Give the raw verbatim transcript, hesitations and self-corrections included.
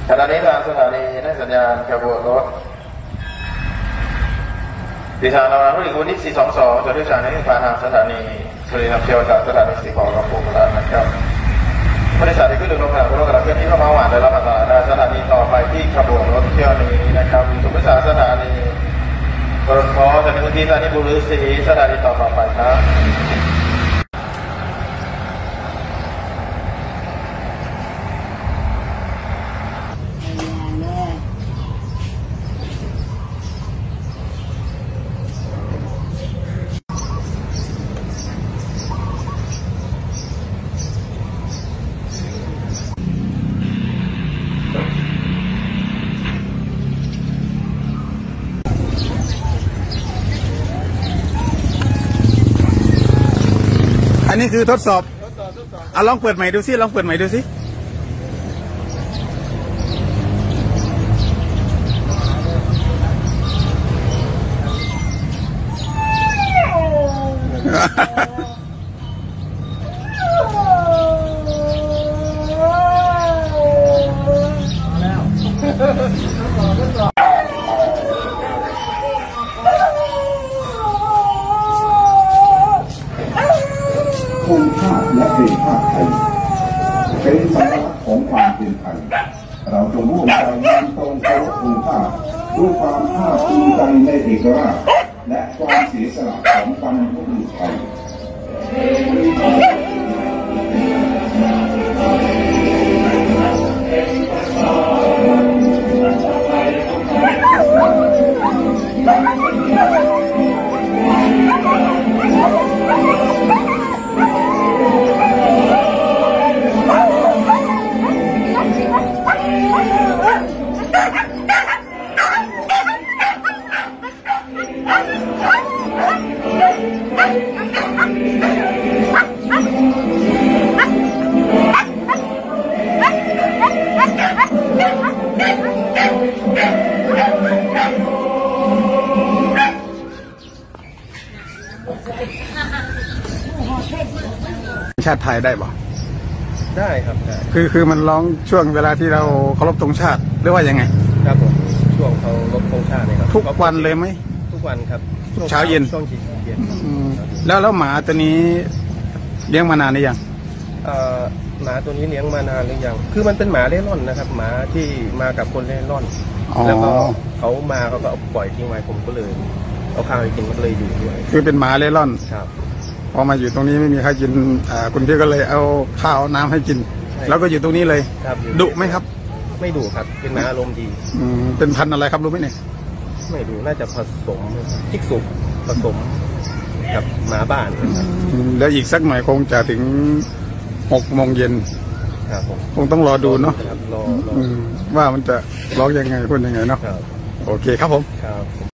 ขณะนี้ทางสถานีได้สัญญาณขบวนรถดิฉันนำผู้หญิงคนที่สี่สองสองจะด้วยจากนี้ผ่านทางสถานีสุรินทร์เชียวจากสถานีสีขอกับปูกระนะครับผู้โดยสารที่ขึ้นลงทางรถกระบะเคลื่อนที่เข้ามาหวานได้รับอันตรายได้สถานีต่อไปที่ขบวนรถเที่ยวนี้นะครับสุขศาสตร์สถานีกรณพจากในพื้นที่สถานีบุรีศรีสถานีต่อไปครับอันนี้คือทดสอบอ่ะลองเปิดใหม่ดูสิลองเปิดใหม่ดูสิธงชาติและเพลงชาติไทยเป็นสัญลักษณ์ของความเป็นไทยเราจงร่วมใจนำตรงเคารพธงชาติด้วยความภาคภูมิใจในเอกราชและความเสียสละของบรรพบุรุษไทยชาติไทยได้ป่ะได้ครับได้คือคือมันร้องช่วงเวลาที่เราเคารพธงชาติหรือว่ายังไงครับผมช่วงเคารพธงชาติเลยครับทุกวันเลยไหมทุกวันครับเช้าเย็นช่วงเย็นแล้วแล้วหมาตัวนี้เลี้ยงมานานหรือยังหมาตัวนี้เลี้ยงมานานหรือยังคือมันเป็นหมาเล่ร่อนนะครับหมาที่มากับคนเล่ร่อนแล้วก็เขามาเขาก็ปล่อยทิ้งไว้ผมก็เลยเอาข้าวไปกินก็เลยอยู่ด้วยคือเป็นหมาเล่ร่อนครับพอมาอยู่ตรงนี้ไม่มีใครกินคุณพี่ก็เลยเอาข้าวน้ำให้กินแล้วก็อยู่ตรงนี้เลยดุไหมครับไม่ดุครับเป็นหมาอารมณ์ดีเป็นพันธุ์อะไรครับรู้ไหมเนี่ยไม่ดูน่าจะผสมทิกสุกผสมกับหมาบ้านนะครับแล้วอีกสักหน่อยคงจะถึงหกโมงเย็นครับผมคงต้องรอดูเนาะรอว่ามันจะร้องยังไงพูดยังไงเนาะโอเคครับผมครับ